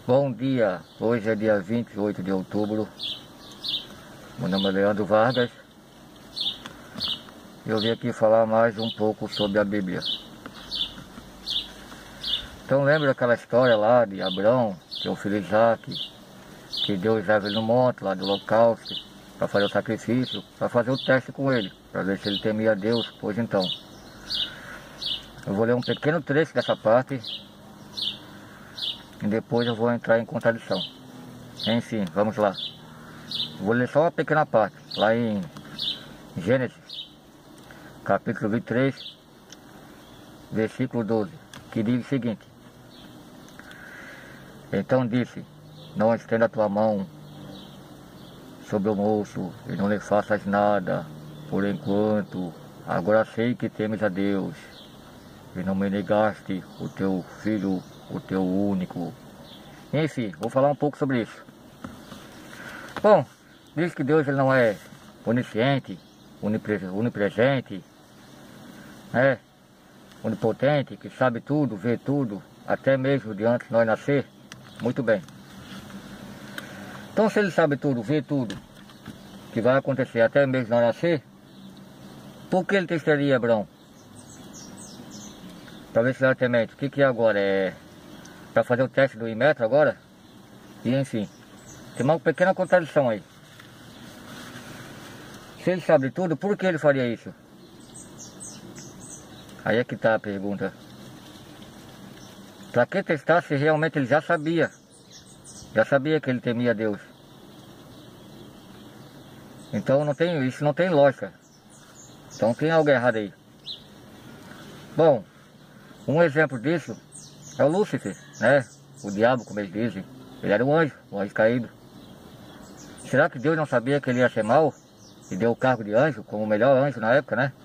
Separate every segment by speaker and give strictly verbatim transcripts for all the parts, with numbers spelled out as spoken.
Speaker 1: Bom dia, hoje é dia vinte e oito de outubro, meu nome é Leandro Vargas. Eu vim aqui falar mais um pouco sobre a Bíblia. Então lembra aquela história lá de Abraão, que é o filho de Isaac, que Deus leva ele no monte lá do holocausto, para fazer o sacrifício, para fazer o teste com ele, para ver se ele temia a Deus. Pois então, eu vou ler um pequeno trecho dessa parte, e depois eu vou entrar em contradição. Enfim, vamos lá. Vou ler só uma pequena parte, lá em Gênesis, capítulo vinte e três, versículo doze, que diz o seguinte: Então disse, não estenda a tua mão sobre o moço, e não lhe faças nada, por enquanto, agora sei que temes a Deus, e não me negaste o teu filho, o teu único. Enfim, vou falar um pouco sobre isso. Bom, diz que Deus ele não é onisciente, onipre- onipresente, né? Onipotente, que sabe tudo, vê tudo, até mesmo de antes de nós nascer. Muito bem. Então se ele sabe tudo, vê tudo, que vai acontecer até mesmo de nós nascer, por que ele testaria Abraão? Talvez seja temente. O que que é agora? É para fazer o teste do Inmetro agora? E enfim, tem uma pequena contradição aí. Se ele sabe tudo, por que ele faria isso? Aí é que está a pergunta. Para que testar se realmente ele já sabia? Já sabia que ele temia a Deus. Então não tem, isso não tem lógica. Então tem algo errado aí. Bom, um exemplo disso é o Lúcifer, né? O diabo, como eles dizem. Ele era um anjo, um anjo caído. Será que Deus não sabia que ele ia ser mau? E deu o cargo de anjo, como o melhor anjo na época, né?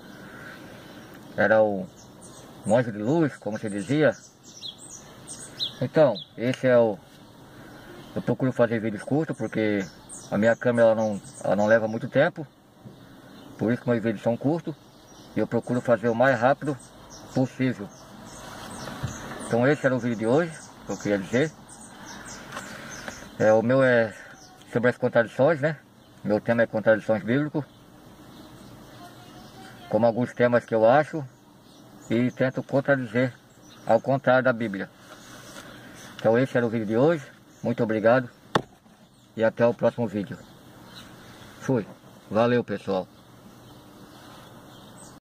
Speaker 1: Era o, um anjo de luz, como se dizia. Então, esse é o... Eu procuro fazer vídeos curtos, porque a minha câmera ela não, ela não leva muito tempo. Por isso que meus vídeos são curtos. E eu procuro fazer o mais rápido possível. Então esse era o vídeo de hoje, que eu queria dizer. É, o meu é sobre as contradições, né? Meu tema é contradições bíblicas. Como alguns temas que eu acho. E tento contradizer ao contrário da Bíblia. Então esse era o vídeo de hoje. Muito obrigado. E até o próximo vídeo. Fui. Valeu, pessoal.